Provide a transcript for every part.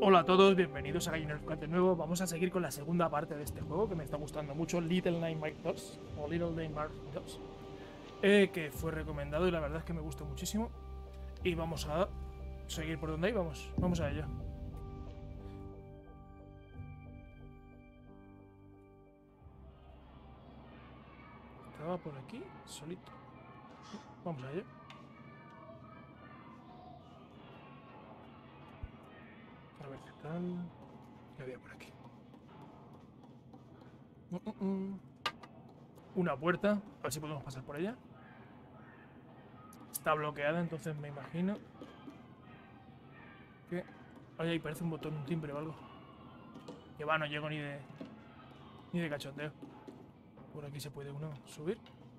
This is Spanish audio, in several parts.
Hola a todos, bienvenidos a Galliner Squad de nuevo. Vamos a seguir con la segunda parte de este juego que me está gustando mucho, Little Nightmares 2 o Little Nightmares 2, que fue recomendado y la verdad es que me gustó muchísimo. Y vamos a seguir por donde íbamos. Vamos a ello. Estaba por aquí, solito. Vamos a ello. A ver qué tal. ¿Qué había por aquí? Una puerta. A ver si podemos pasar por ella. Está bloqueada, entonces me imagino que... Oye, ahí parece un botón, un timbre o algo. Que va, no llego ni de cachondeo. Por aquí se puede uno subir.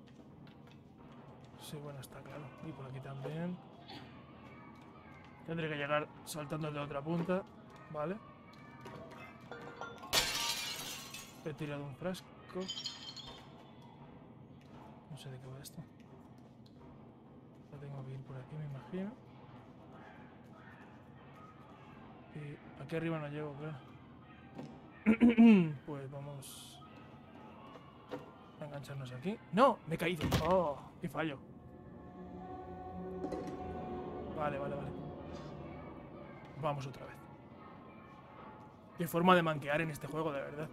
Sí, bueno, está claro. Y por aquí también. Tendré que llegar saltando de otra punta. Vale. He tirado un frasco. No sé de qué va esto. Ya tengo que ir por aquí, me imagino. Y aquí arriba no llego, claro. Pues vamos a engancharnos aquí. ¡No! Me he caído. ¡Oh! ¡Qué fallo! Vale. Vamos otra vez. Qué forma de manquear en este juego, de verdad.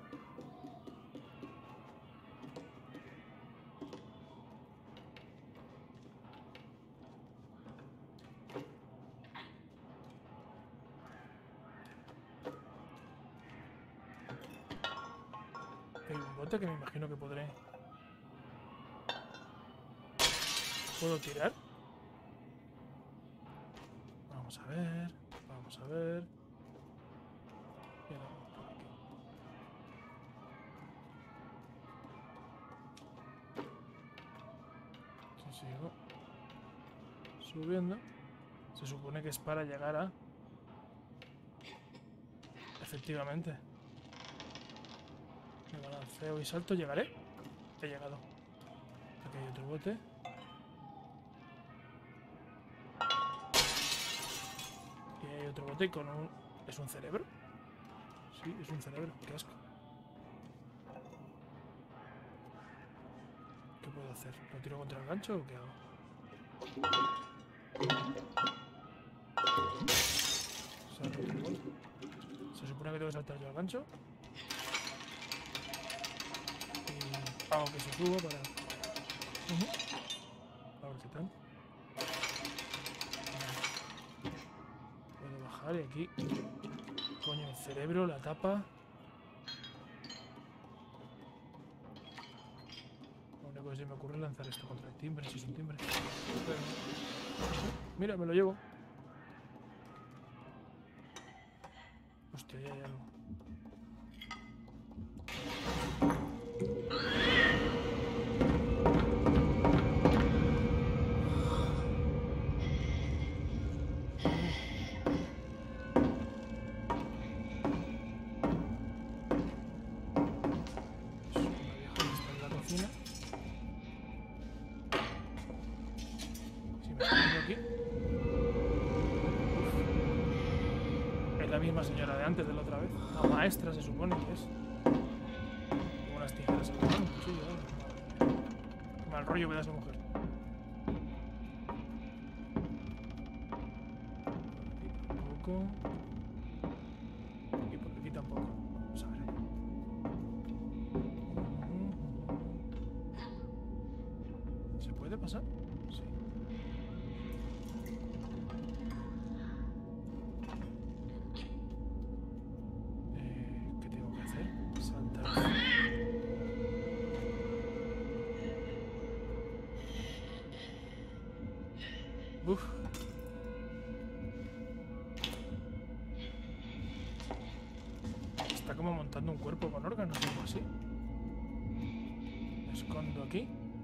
Hay un bote que me imagino que podré... ¿Puedo tirar? Vamos a ver. Vamos a ver. Por aquí. Si sigo subiendo, se supone que es para llegar a... Efectivamente. Me balanceo y salto, llegaré. He llegado. Aquí hay otro bote. Y hay otro bote con un... ¿Es un cerebro? Sí, es un cerebro. Qué asco. ¿Qué puedo hacer? ¿Lo tiro contra el gancho o qué hago? Se ha roto el bote. Se supone que tengo que saltar yo al gancho. Y hago que se suba para... A ver qué tal. Puedo bajar y aquí... Coño, el cerebro, la tapa... Lo único que se me ocurre es lanzar esto contra el timbre, si es un timbre. Pero... Mira, me lo llevo. Hostia, ya hay algo. La misma señora de antes, de la otra vez. La maestra se supone que es. Con unas tijeras en la mano, un cuchillo, ¿eh? Qué mal rollo me da esa mujer. Por aquí tampoco. Y por aquí tampoco. Vamos a ver. ¿Se puede pasar? Sí. ¿Qué tengo que hacer? Saltar. Uf. Está como montando un cuerpo con órganos o algo así. Me escondo aquí.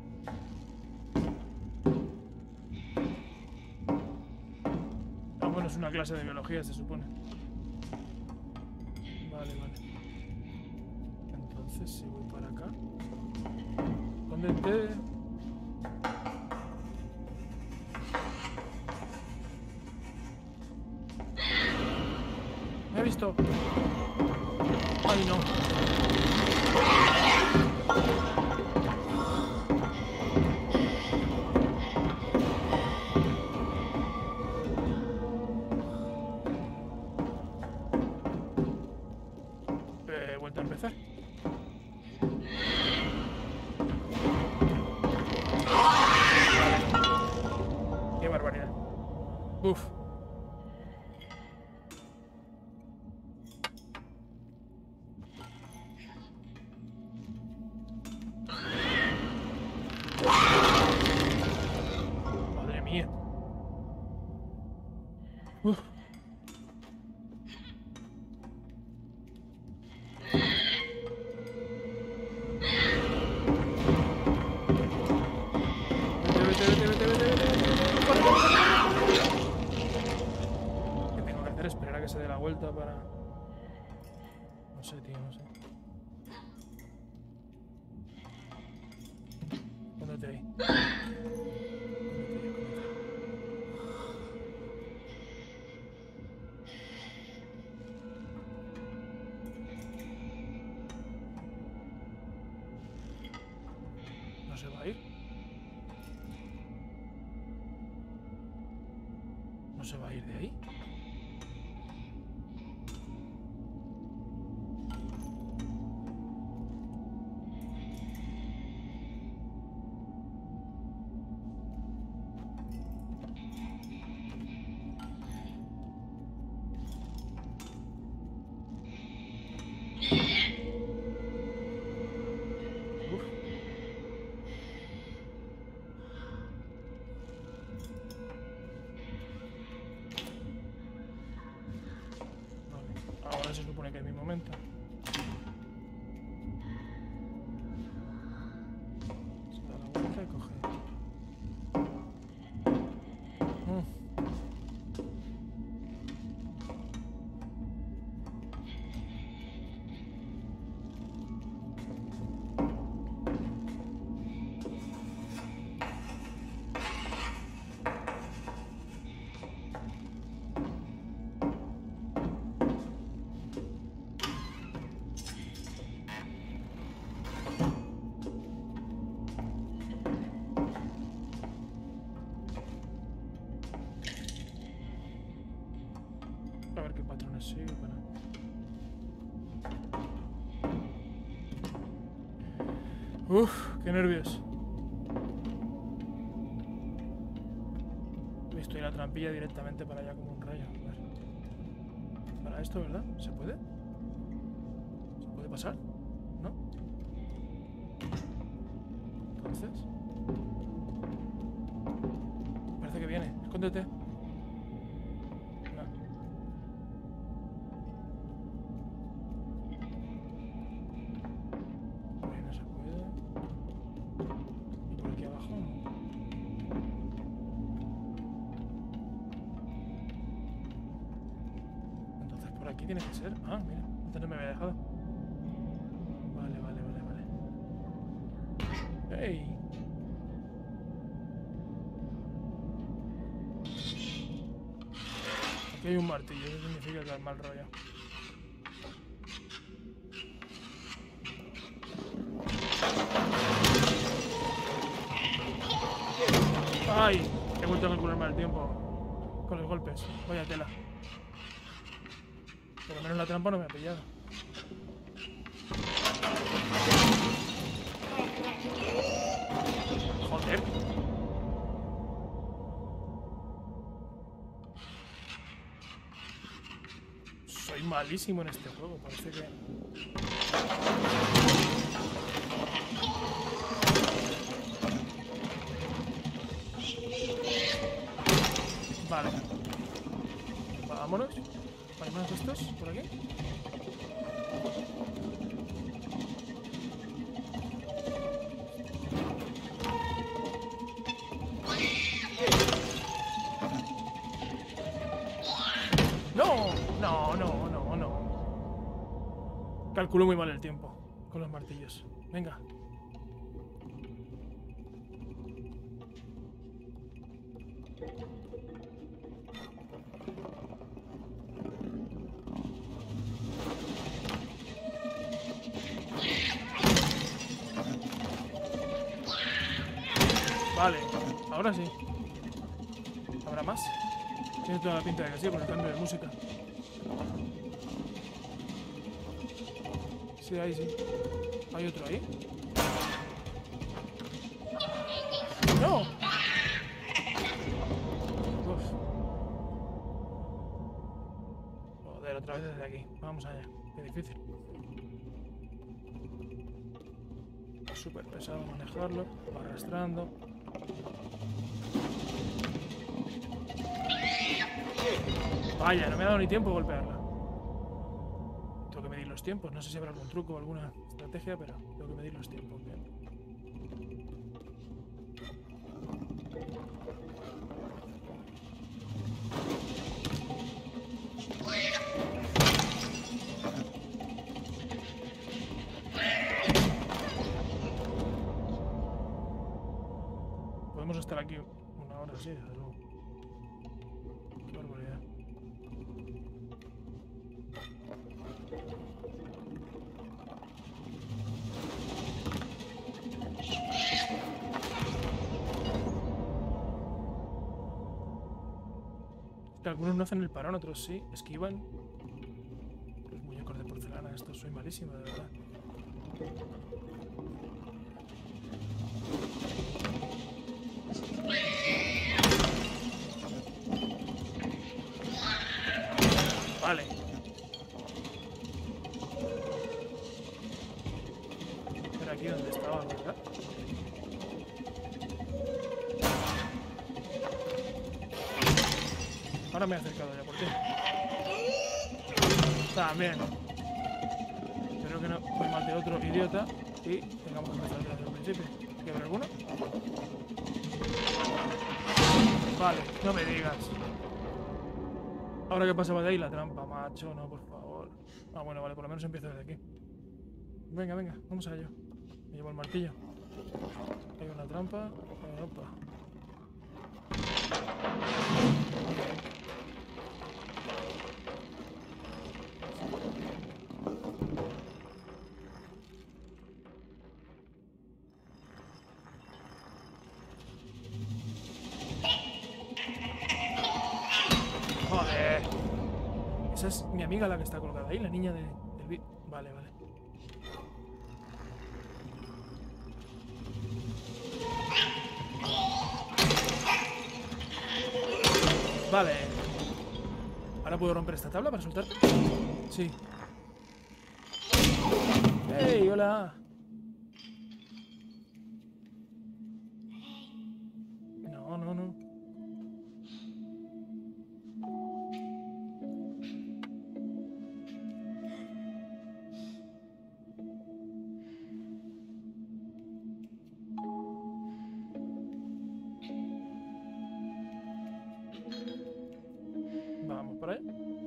Ah, bueno, es una clase de biología, se supone. Vale. Entonces, si voy para acá... Escóndete. Me he visto. Ay, no. Vuelta a empezar. Qué barbaridad. Uf. Madre mía. Uf. ¿Qué tengo que hacer? Esperar a que se dé la vuelta para... No sé, tío, no sé. Póndete ahí. ¿No se va a ir? ¿No se va a ir de ahí? Uf. Vale. Ahora se supone que es mi momento. Se da la vuelta y coge. A ver qué patrones sigue para... Uf, qué nervios. Estoy en la trampilla directamente para allá como un rayo. A ver. Para esto, ¿verdad? ¿Se puede? ¿Se puede pasar? ¿No? Entonces... Parece que viene. Escóndete. No. No se puede. ¿Y por aquí abajo? No. Entonces por aquí tiene que ser. Ah, mira. Antes no me había dejado. Vale, vale, vale, vale. ¡Ey! Aquí hay un martillo. Eso significa que es mal rollo. ¡Ay! He vuelto a calcularme el tiempo con los golpes. Vaya tela. Por lo menos la trampa no me ha pillado. Joder. Soy malísimo en este juego. Parece que... Vale. Vámonos. ¿Hay más de estos por aquí? ¡No! No, no, no, no. Calculo muy mal el tiempo con los martillos. Venga. Vale, ahora sí. ¿Habrá más? Tiene toda la pinta de que sí, con el cambio de música. Sí, ahí sí. ¿Hay otro ahí? ¡No! Uf. Joder, otra vez desde aquí. Vamos allá. Qué difícil. Súper pesado manejarlo. Va arrastrando. Vaya, no me ha dado ni tiempo de golpearla. Tengo que medir los tiempos. No sé si habrá algún truco o alguna estrategia, pero tengo que medir los tiempos. Bien. Podemos estar aquí una hora, sí, desde luego. Qué barbaridad. Algunos no hacen el parón, otros sí, esquivan. Los muñecos de porcelana, estos soy malísimo, de verdad. Vale. Pero aquí donde estaba, ¿verdad? Ahora me he acercado ya, ¿por qué? También. Espero que no me mate otro idiota y tengamos que empezar desde el principio. ¿Que habrá alguno? Vale, no me digas. Ahora que pasaba de ahí la trampa, macho, no, por favor. Ah, bueno, vale, por lo menos empiezo desde aquí. Venga, venga, vamos a ello. Me llevo el martillo. Hay una trampa. Opa. Joder. Esa es mi amiga la que está colgada ahí, la niña del vídeo. Vale, vale. Vale. ¿Ahora puedo romper esta tabla para soltarte? Sí. ¡Hey! ¡Hola! No, no, no. Vamos por ahí.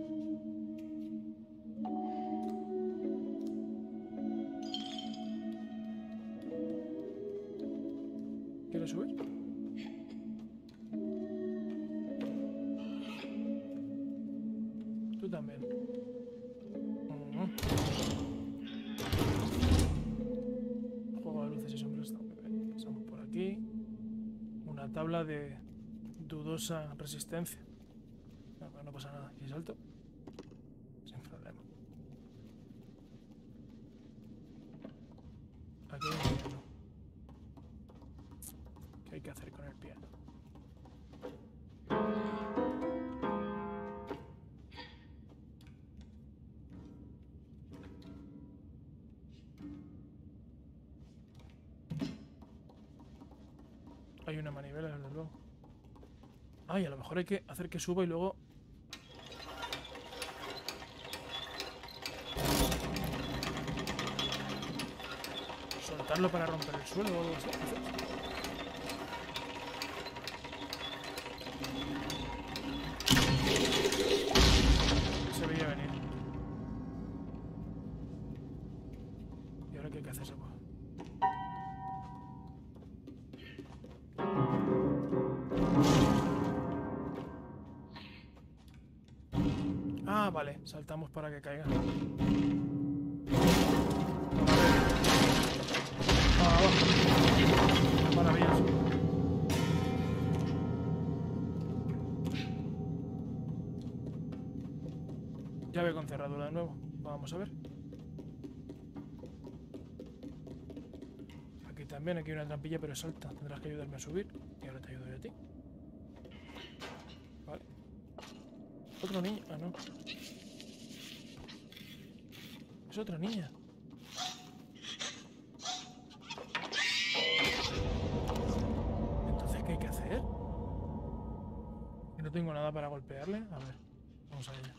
¿Quieres subir? Tú también. Juego de luces y sombras está muy bien. Pasamos por aquí. Una tabla de dudosa resistencia. No, pero no pasa nada. ¿Y salto? Sin problema. Aquí hay un piano. ¿Qué hay que hacer con el piano? Hay una manivela, desde luego. Ay, a lo mejor hay que hacer que suba y luego... soltarlo para romper el suelo o algo así. Se veía venir. ¿Y ahora qué hay que hacer? Ah, vale. Saltamos para que caiga. Ah, maravilloso. Llave con cerradura de nuevo. Vamos a ver. Aquí también, aquí hay una trampilla, pero es alta. Tendrás que ayudarme a subir. Y ahora te ayudo yo a ti. Vale. Otro niño. Ah, no. Es otra niña. Entonces, ¿qué hay que hacer? Que no tengo nada para golpearle. A ver, vamos a ella.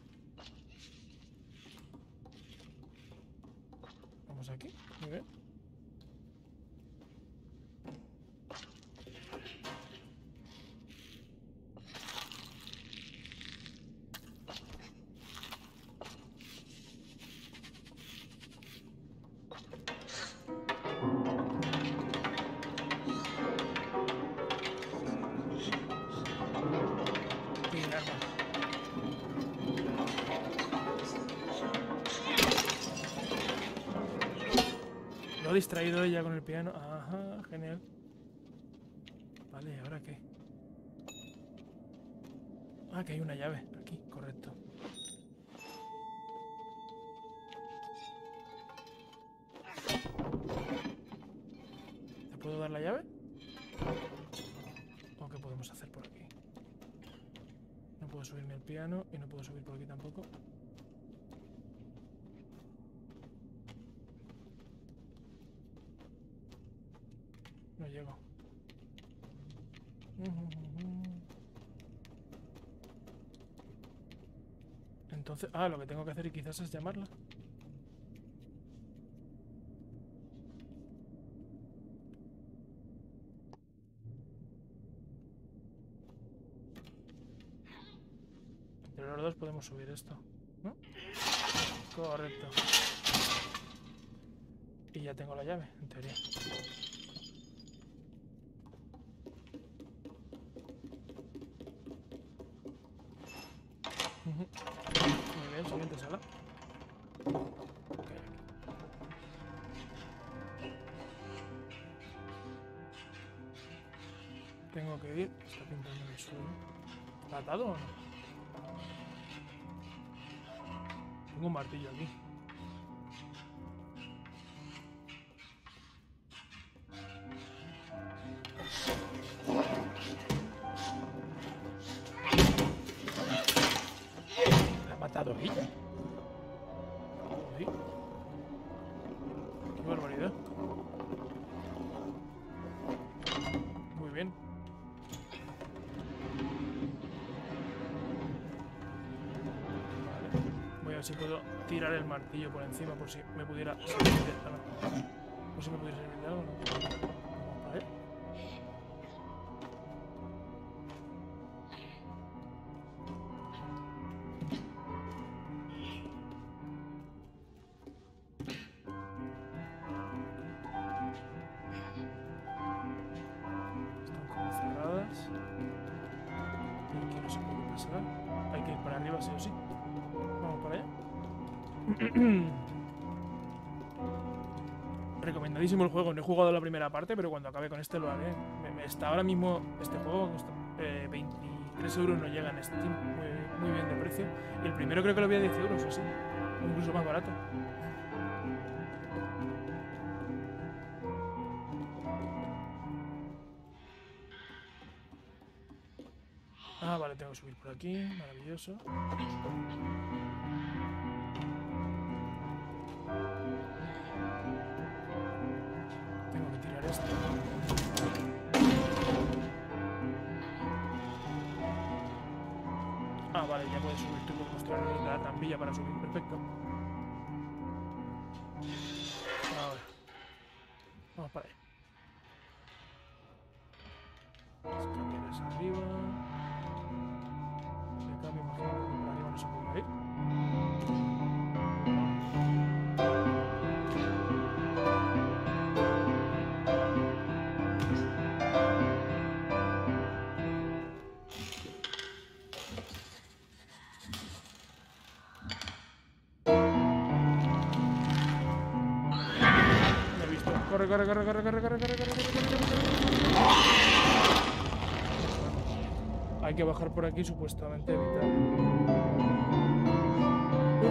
Vamos aquí. Muy bien. Lo ha distraído ella con el piano. Ajá, genial. Vale, ¿y ahora qué? Ah, que hay una llave aquí, correcto. ¿Te puedo dar la llave? ¿O qué podemos hacer por aquí? No puedo subirme al piano y no puedo subir por aquí tampoco. No llego. Entonces, lo que tengo que hacer quizás es llamarla. Entre los dos podemos subir esto, ¿no? Correcto. Y ya tengo la llave, en teoría. Muy bien, siguiente sala. Okay. Tengo que ir. Está pintando el suelo. ¿Está atado o no? Tengo un martillo aquí. ¿La ha matado ella? Sí. Qué barbaridad. Muy bien. Vale. Voy a ver si puedo tirar el martillo por encima por si me pudiera servir de algo. Por si me pudiera servir de algo, ¿no? Vamos para allá. Hay que ir para arriba sí o sí. Vamos para allá. Recomendadísimo el juego. No he jugado la primera parte, pero cuando acabe con este lo haré. Está ahora mismo este juego, 23 euros no llega en Steam. Muy bien de precio. Y el primero creo que lo había 10 euros o así. Incluso más barato. Ah, vale, tengo que subir por aquí. Maravilloso. Tengo que tirar esto. Ah, vale, ya puedes subir tú con mostrar la trampilla para subir. Perfecto. Ahora. Vamos para allá. Escaleras arriba. Me imagino que por arriba no se puede ir. Me he visto. Corre, corre, corre, corre, corre, corre, corre, corre, corre. Hay que bajar por aquí supuestamente evitar.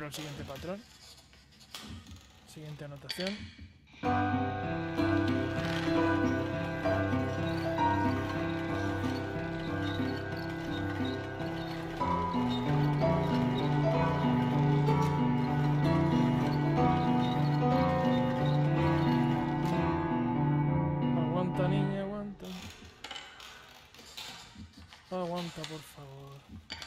el siguiente patrón. Siguiente anotación. Aguanta, niña, aguanta. Aguanta, por favor.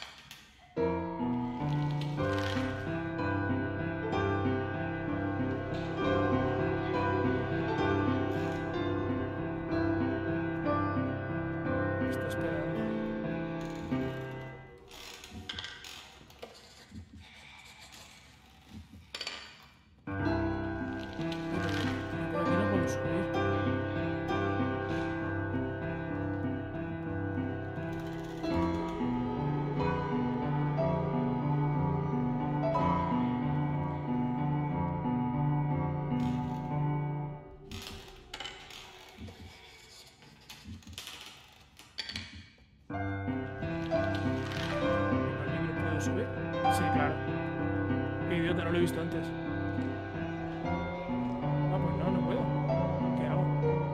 Está esperando. Por aquí no puedo subir. ¿Subir? Sí, claro. Qué idiota, no lo he visto antes. Ah, pues no, no puedo. ¿Qué hago?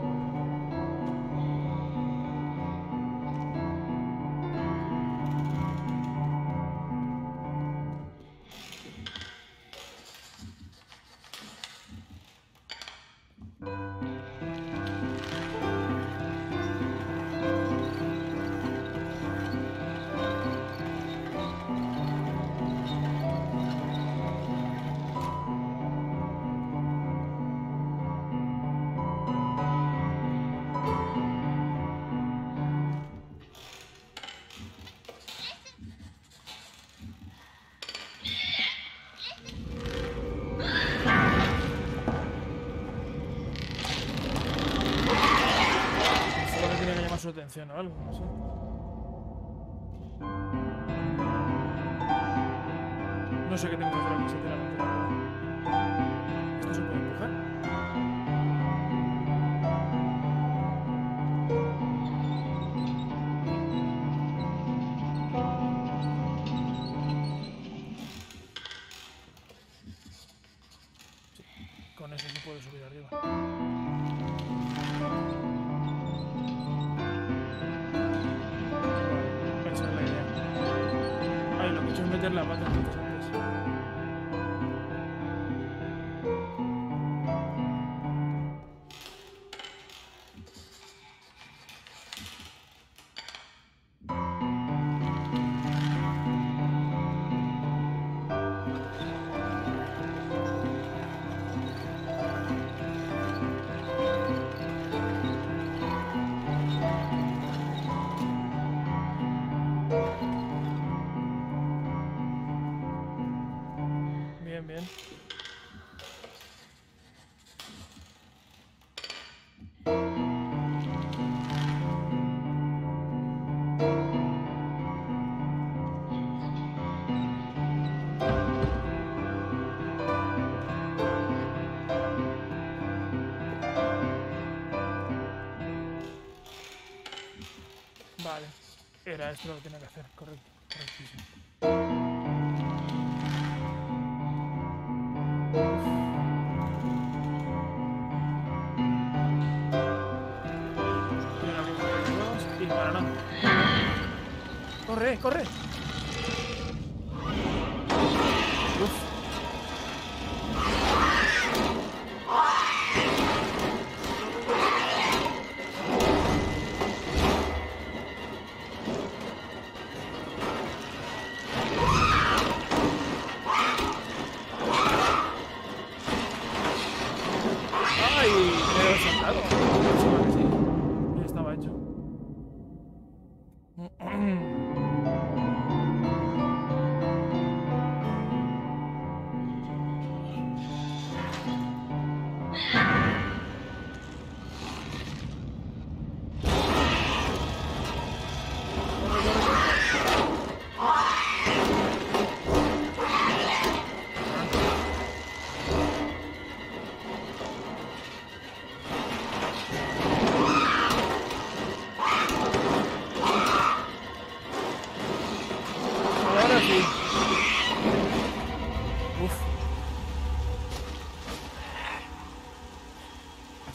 Su atención o algo, no sé. No sé qué tengo que hacer aquí, sinceramente, la verdad. ¿Esto se puede empujar? Sí, con eso sí puedo subir arriba. Meter la pata antes. Bien. Vale. Era esto lo que tenía que hacer, correctísimo. Y para nada. ¡Corre, corre! Uf. ¡Ay! Me he saltado. Sí, estaba hecho.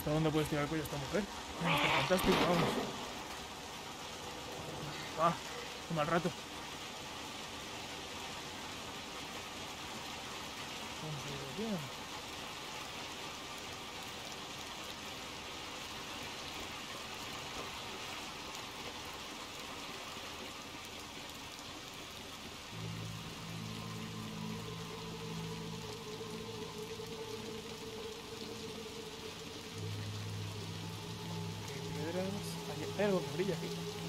¿Hasta dónde puedes tirar el cuello esta mujer? Está fantástico, vamos. Ah, qué mal rato. Vamos a ir bien. Hay algo que brilla aquí.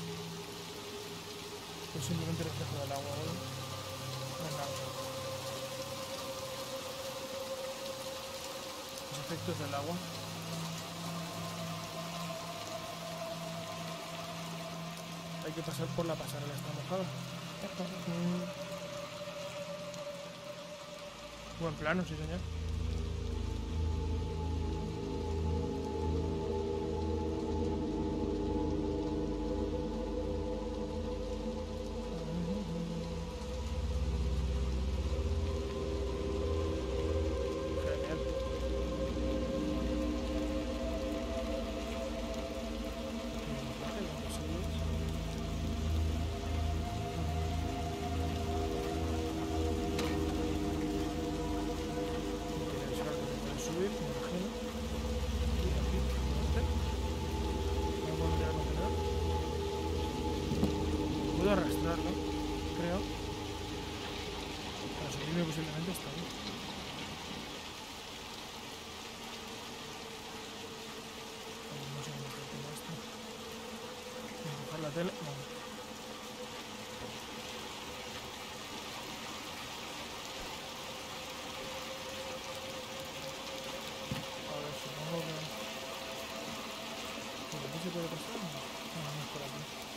Es simplemente reflejo del agua, ¿vale? No es nada. Los efectos del agua. Hay que pasar por la pasarela, está mojada. Buen plano, sí señor. Puedo arrastrarlo, creo. Para subirme posiblemente está bien. No sé cómo tengo esto. Empujar la tele. No. A ver, supongo que... ¿Por aquí se puede pasar? No, no es por aquí.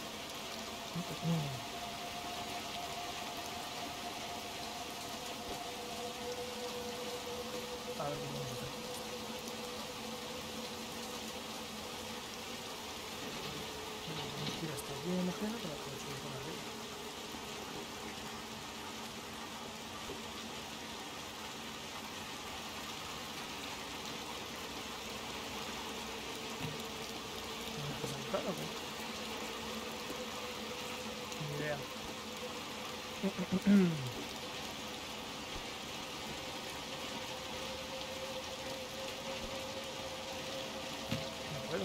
A ver qué vamos a hacer. Vamos a ir hasta aquí, me imagino, para poder subir por arriba. ¿Vamos a saltar o qué? Ni idea. No puedo.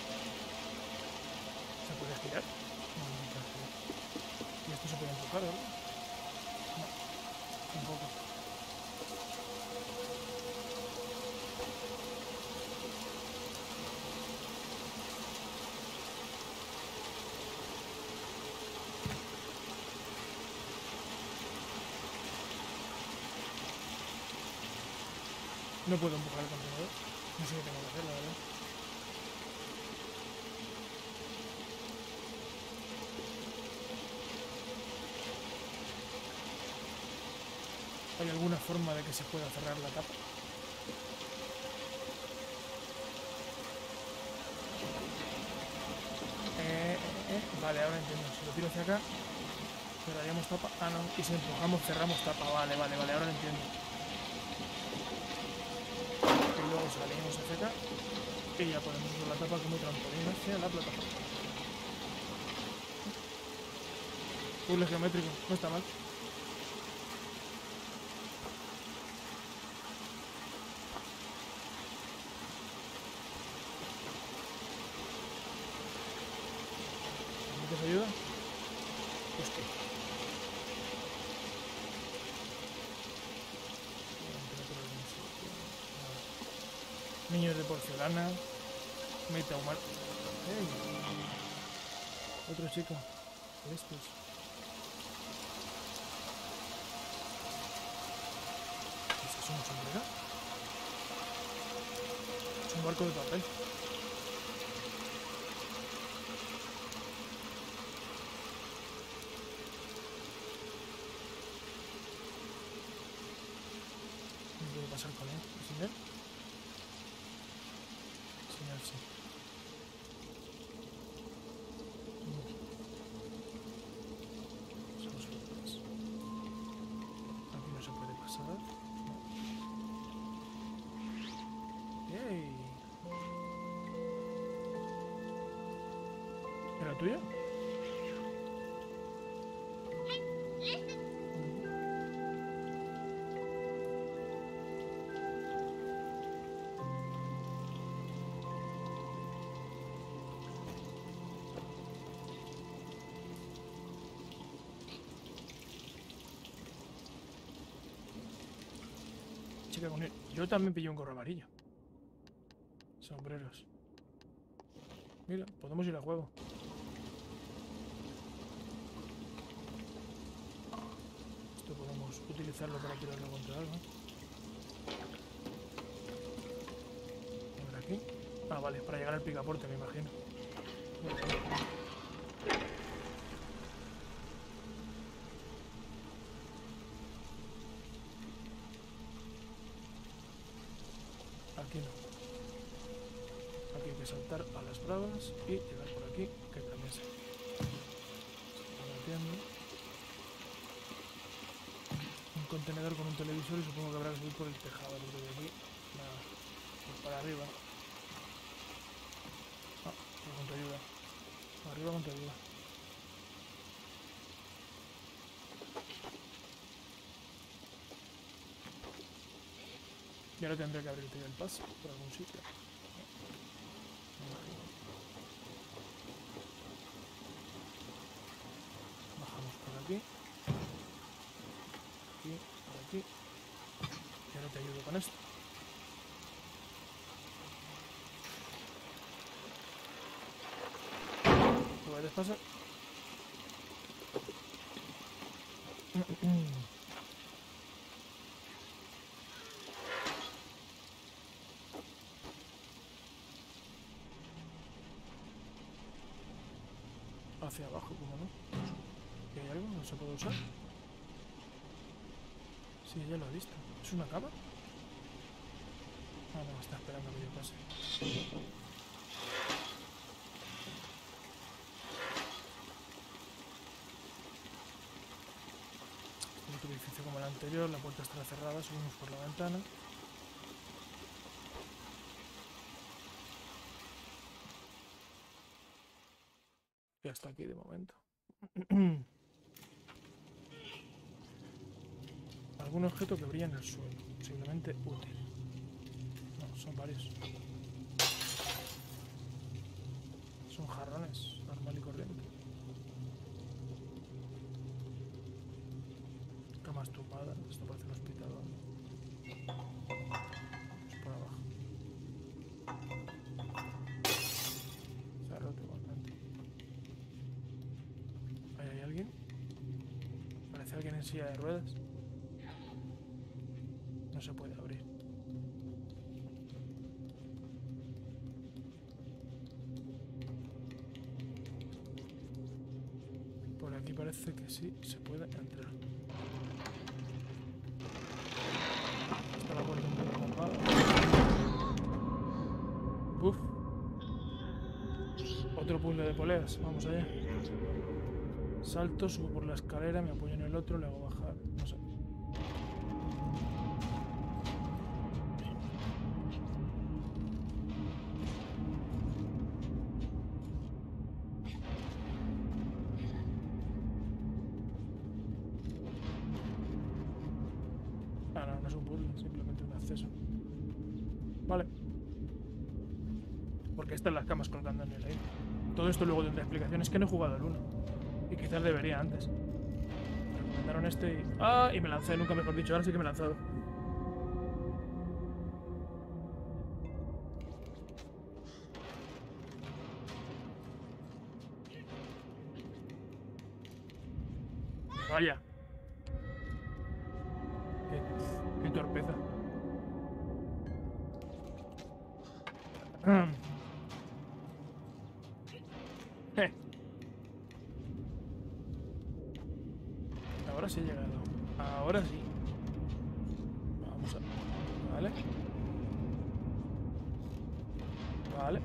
¿Se puede girar? No, no se puede girar. ¿Y esto se puede empujar, verdad? No, tampoco. No puedo empujar el contenedor. No sé qué tengo que hacer, la verdad. ¿Hay alguna forma de que se pueda cerrar la tapa? Vale, ahora entiendo. Si lo tiro hacia acá, cerraríamos tapa. Ah, no. Y si empujamos, cerramos tapa. Vale, vale, vale. Ahora lo entiendo. Y luego salimos hacia acá. Y ya podemos usar la tapa como trampolín hacia la plataforma. Puzzle geométrico. No está mal. ¿Necesitas ayuda? Hostia. Niños de porcelana. Meta humano. ¡Ey! Otro chico. Estos. ¿Es eso un sombrero? Es un barco de papel. No puedo pasar con él. ¿Sin él? Sin él, sí. Aquí no se puede pasar. ¡Ey! tuya? Chica con él. Yo también pillé un gorro amarillo. Sombreros. Mira, podemos ir a juego. Esto podemos utilizarlo para tirarlo contra algo. A ver aquí. Ah, vale, para llegar al picaporte, me imagino. Aquí no. Aquí hay que saltar a las bravas y llegar por aquí, que también se está metiendo. Un contenedor con un televisor y supongo que habrá que subir por el tejado, porque de aquí, nada, pues para arriba. Ah, pues con tu ayuda. Arriba con tu ayuda. Y ahora tendré que abrirte el paso por algún sitio. Bajamos por aquí. Aquí, por aquí. Y ahora te ayudo con esto. ¿Puedes pasar? Hacia abajo, como no. ¿Y hay algo? ¿No se puede usar? Sí, ya lo he visto. ¿Es una cama? Ah, no, está esperando que yo pase. En otro edificio como el anterior, la puerta estará cerrada, subimos por la ventana. Y hasta aquí de momento. Algún objeto que brilla en el suelo, posiblemente útil. No, son varios. Son jarrones, normal y corriente. Camas tumbadas, esto parece un hospital. Es por abajo. Se ha roto igualmente. ¿Ahí hay alguien? Parece alguien en silla de ruedas. No se puede abrir. Por aquí parece que sí se puede entrar. Está la puerta un poco tapada. Uf. Otro puzzle de poleas. Vamos allá. Salto, subo por la escalera, me apoyo en el otro, le hago bajar. No sé. Ah, no, no es un puzzle, simplemente un acceso. Vale. Porque están las camas colgando en el aire. Todo esto luego tendrá explicaciones, que no he jugado el 1. Y quizás debería antes. Me recomendaron este y... ¡Ah! Y me lancé, nunca mejor dicho. Ahora sí que me he lanzado. Vaya. Qué torpeza. Ahora sí he llegado. Ahora sí. Vamos a... Vale. Vale.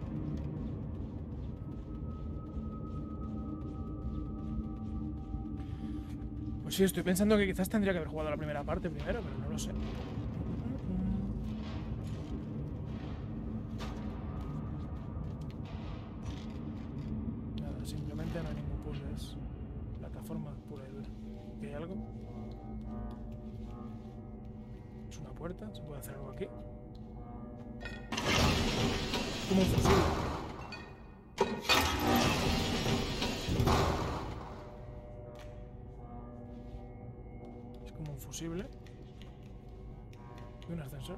Pues sí, estoy pensando que quizás tendría que haber jugado la primera parte primero, pero no lo sé. Nada, simplemente plataforma pura y dura. ¿Aquí hay algo? Es una puerta. ¿Se puede hacer algo aquí? Como un fusible. Es como un fusible. Y un ascensor.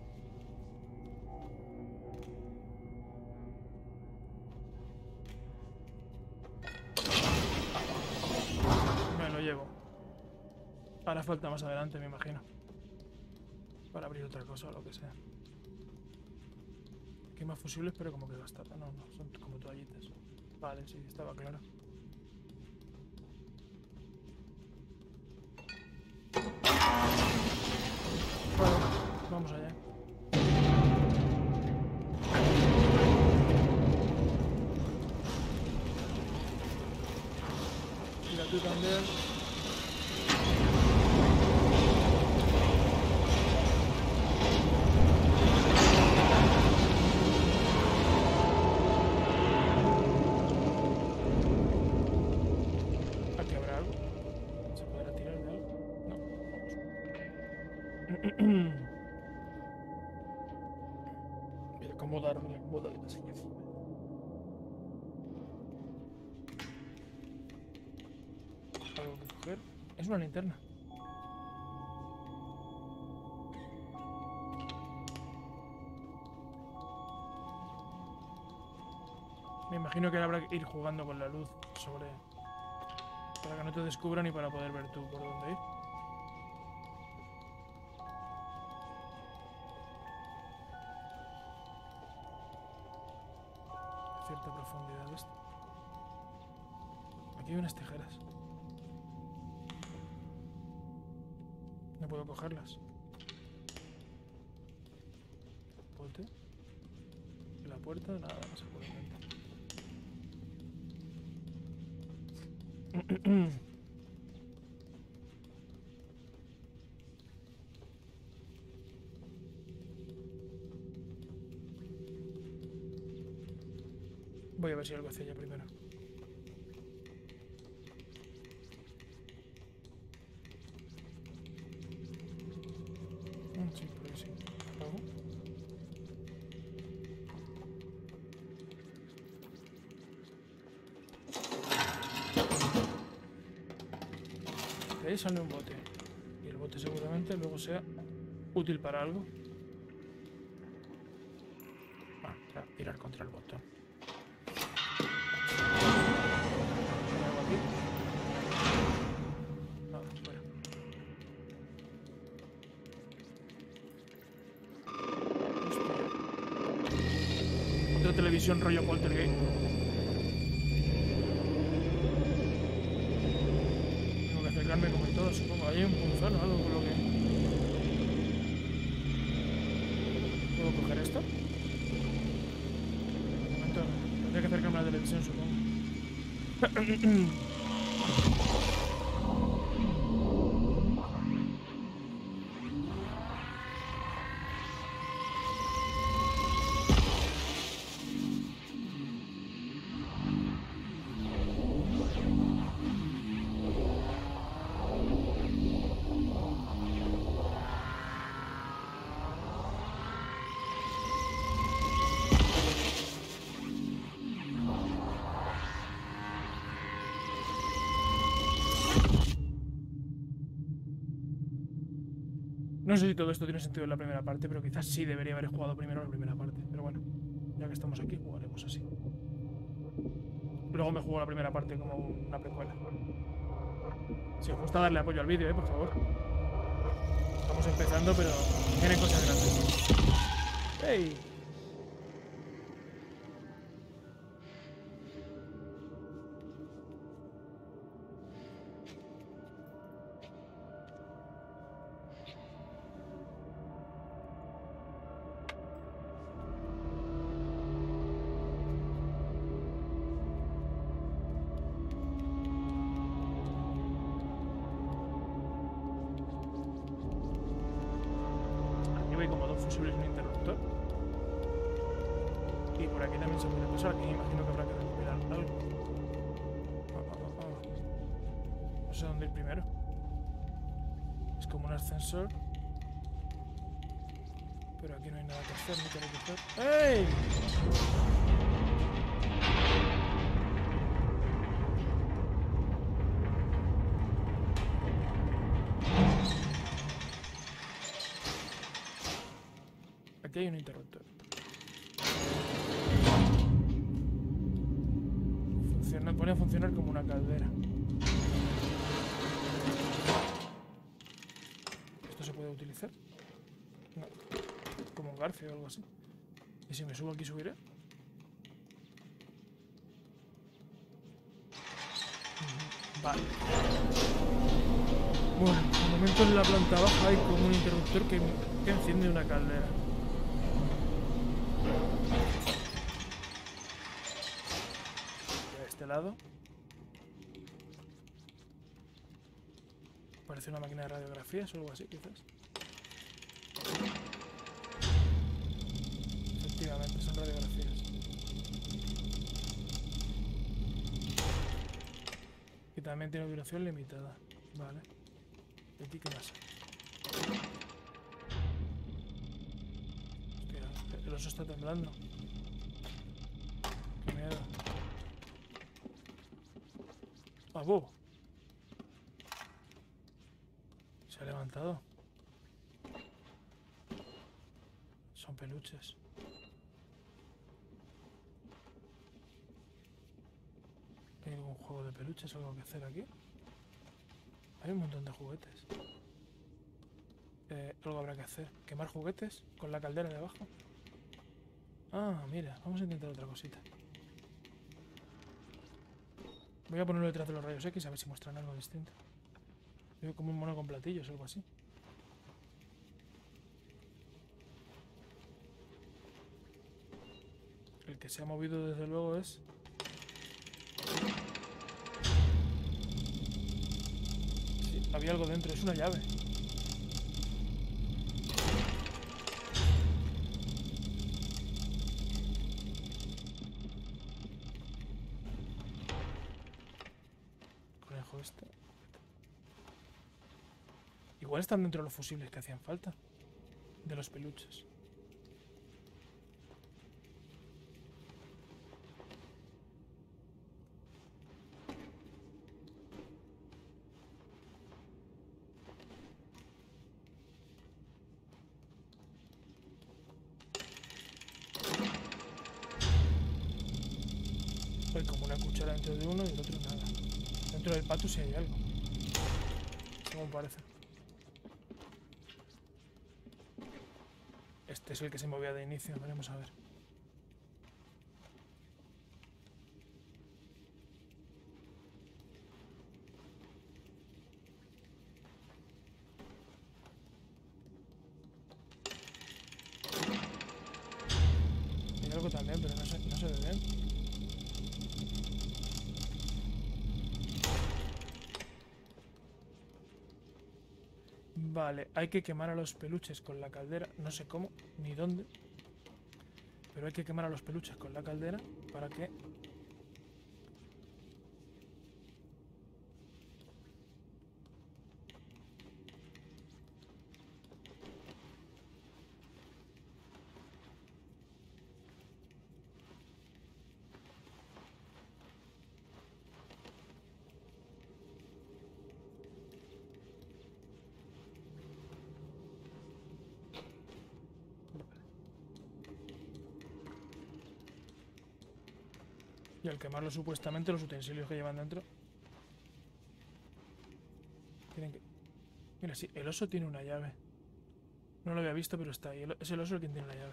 Me lo llevo. Ahora falta más adelante, me imagino. Para abrir otra cosa o lo que sea. Aquí hay más fusibles, pero como que gastadas. No, no, son como toallitas. Vale, sí, estaba claro. Bueno, vamos allá. Mira tú también. Aquí habrá algo. ¿Se podrá tirar de algo? No, vamos. Mira cómo darme el modo de la señal. Algo que coger. Es una linterna. Me imagino que habrá que ir jugando con la luz sobre... para que no te descubran y para poder ver tú por dónde ir. Cierta profundidad esto. Aquí hay unas tijeras. No puedo cogerlas. Pote. La puerta, nada, no se puede intentar. Voy a ver si algo hace ella primero. Sí, por ahí sí. ¿Algo? De ahí sale un bote. Y el bote seguramente luego sea útil para algo. Ah, ya, tirar contra el botón. ¿Hay algo aquí? Nada, fuera. Hostia. Otra televisión rollo poltergeist. Tengo que acercarme como en todo, supongo. Hay un punzón o algo con lo que... ¿Puedo coger esto? De momento tendría que acercarme a la televisión, supongo. No sé si todo esto tiene sentido en la primera parte, pero quizás sí debería haber jugado primero la primera parte. Pero bueno, ya que estamos aquí, jugaremos así. Luego me juego la primera parte como una precuela. Si os gusta darle apoyo al vídeo, por favor. Estamos empezando, pero tienen cosas grandes. ¡Hey! Hay como dos fusibles y un interruptor. Y por aquí también se puede pasar. Aquí imagino que habrá que recuperar algo. sé dónde ir primero. Es como un ascensor. Pero aquí no hay nada que hacer, ni que recoger. ¡Ey! Aquí hay un interruptor. Pone a funcionar como una caldera. ¿Esto se puede utilizar? No. Como un garfio o algo así. ¿Y si me subo aquí subiré? Vale. Bueno, de momento en la planta baja hay como un interruptor que enciende una caldera. De este lado. Parece una máquina de radiografías o algo así, quizás. Efectivamente, son radiografías. Y también tiene duración limitada. Vale. ¿Y aquí qué más? Hostia, el oso está temblando. Qué miedo. ¡Abo! Se ha levantado. Son peluches. ¿Hay algún juego de peluches o algo que hacer aquí? Hay un montón de juguetes. Algo habrá que hacer. ¿Quemar juguetes con la caldera de abajo? Ah, mira, vamos a intentar otra cosita. Voy a ponerlo detrás de los rayos X a ver si muestran algo distinto. Veo como un mono con platillos o algo así. El que se ha movido desde luego es... Sí, había algo dentro, es una llave. Conejo este. Igual están dentro de los fusibles que hacían falta. De los peluches. Hay como una cuchara dentro de uno y el otro nada. Dentro del pato sí hay algo. Según parece. Este es el que se movía de inicio. Veremos a ver. Hay algo también, pero no se ve bien. Vale, hay que quemar a los peluches con la caldera. No sé cómo, ni dónde. Pero hay que quemar a los peluches con la caldera para que... Y al quemarlo supuestamente los utensilios que llevan dentro... Tienen que... Mira, sí, el oso tiene una llave. No lo había visto, pero está ahí. Es el oso el que tiene la llave.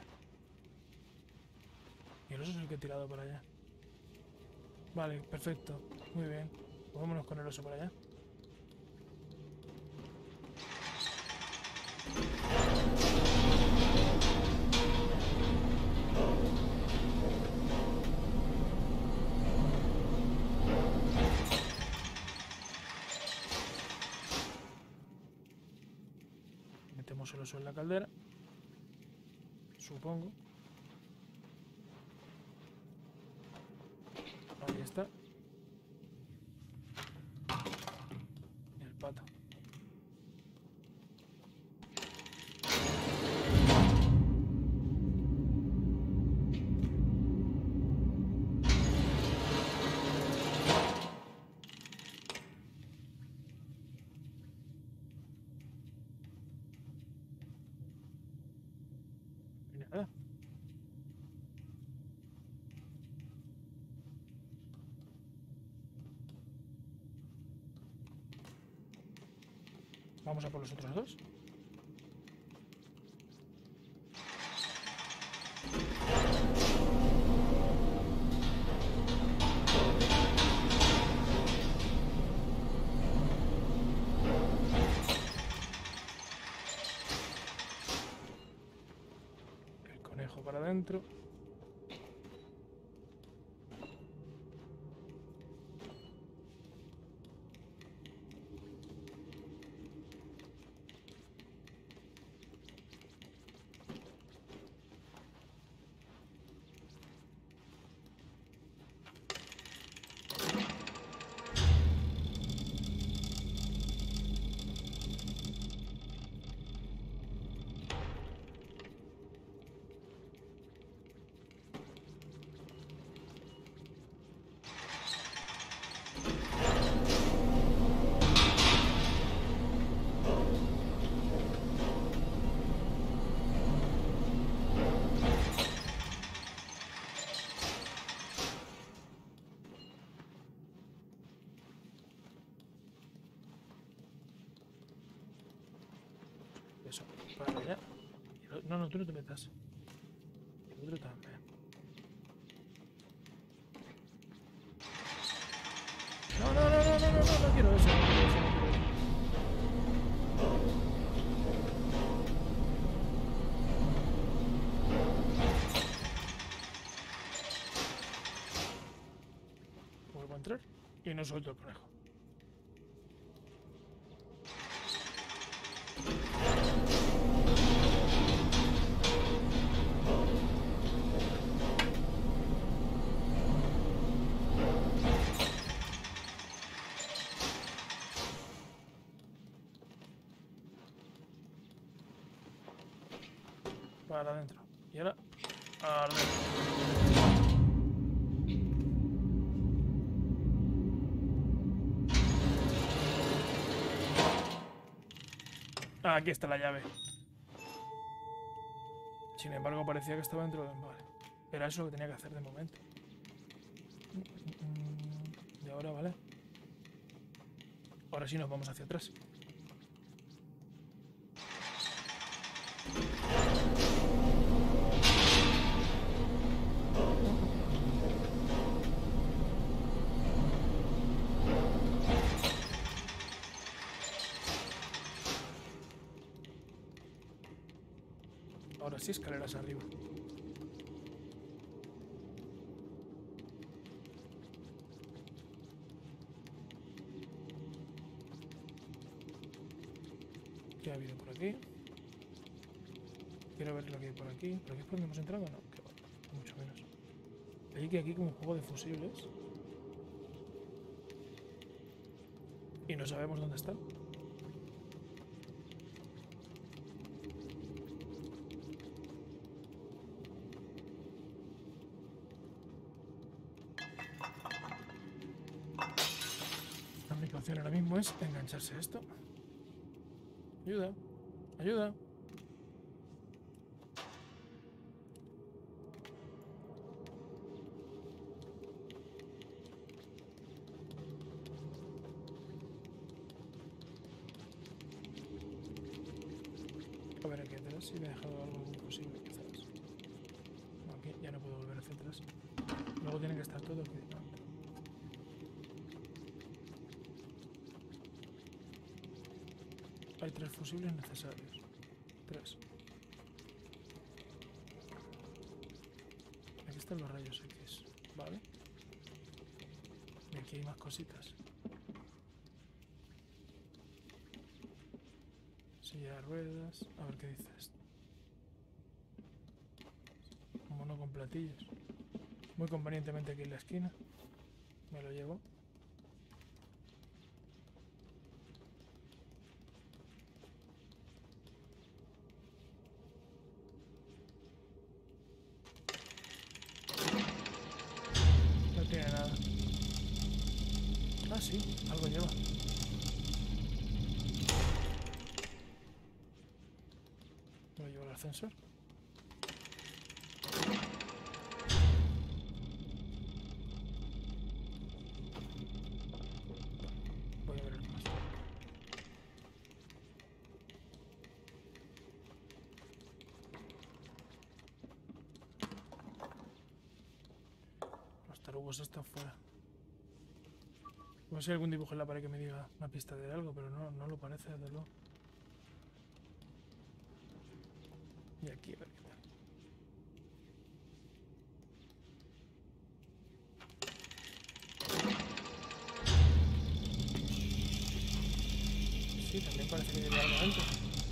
Y el oso es el que he tirado para allá. Vale, perfecto. Muy bien. Pues vámonos con el oso para allá. Metemos el oso en la caldera. Supongo. Ahí está. Vamos a por los otros dos. El conejo para adentro. Eso, para allá. No, no, tú no te metas. El otro también. No, no, no, no, no, no, no, no quiero eso. No quiero eso, no quiero eso. Vuelvo a entrar y no suelto el conejo. Para adentro. Y ahora adentro. Aquí está la llave. Sin embargo, parecía que estaba dentro del... Vale. Era eso lo que tenía que hacer de momento. Y ahora, vale. Ahora sí nos vamos hacia atrás. Ahora sí, escaleras arriba. ¿Qué ha habido por aquí? Quiero ver lo que hay por aquí. ¿Por aquí es por donde hemos entrado? No, que va, mucho menos. Hay que aquí como un juego de fusibles. Y no sabemos dónde están. La única opción ahora mismo es engancharse a esto. Ayuda, ayuda. A ver, aquí atrás si me he dejado algo imposible, quizás. No, aquí ya no puedo volver hacia atrás. Luego tiene que estar todo aquí delante. Hay 3 fusibles necesarios. 3. Aquí están los rayos X, ¿vale? Y aquí hay más cositas. Silla de ruedas. A ver qué dice esto. Un mono con platillos. Muy convenientemente aquí en la esquina. Me lo llevo. No tiene nada. Ah, sí, algo lleva. Me lo llevo al ascensor. Voy a ver el más. tarugos está fuera. No sé si hay algún dibujo en la pared que me diga una pista de algo, pero no lo parece, desde luego. Y aquí, a ver qué tal. Sí, también parece que lleva algo dentro.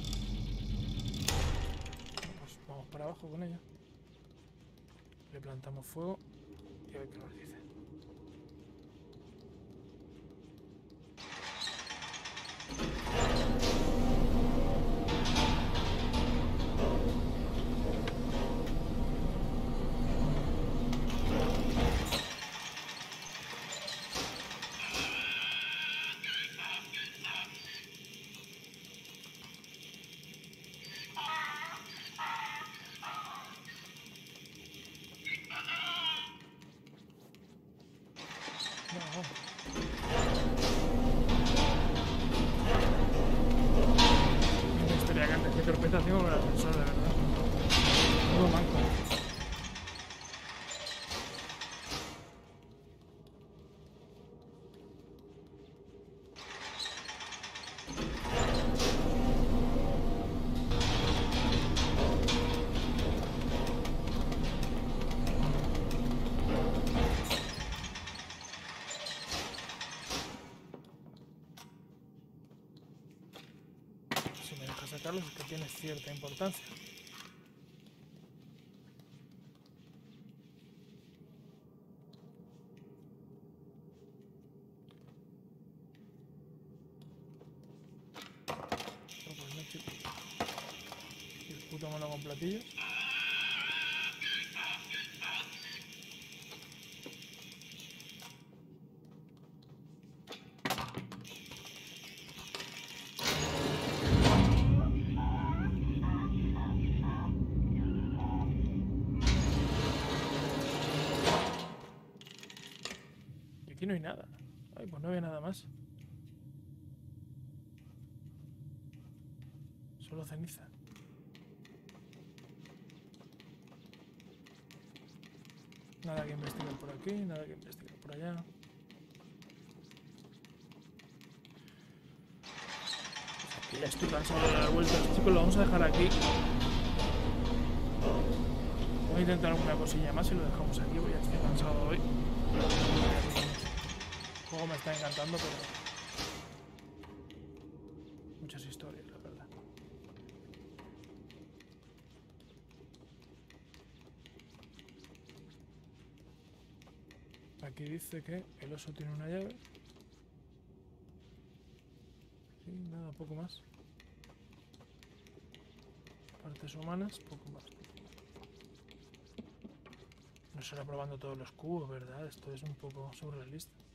Pues vamos para abajo con ella. Le plantamos fuego y a ver qué nos dice. Me gustaría que antes de interpretación con el ascensor, de verdad. Todo manco. Si me dejas sacarlos es que tiene cierta importancia. No, pues no, chico. Y el puto mono con platillos. Y aquí no hay nada. Ay, pues no había nada más. Solo ceniza. Nada que investigar por aquí, nada que investigar por allá. Pues aquí ya estoy cansado de dar vueltas. Chicos, lo vamos a dejar aquí. Voy a intentar alguna cosilla más y lo dejamos aquí, porque ya estoy cansado hoy. El juego me está encantando, pero muchas historias, la verdad. Aquí dice que el oso tiene una llave. Sí, nada, poco más. Partes humanas, poco más. No será probando todos los cubos, ¿verdad? Esto es un poco surrealista.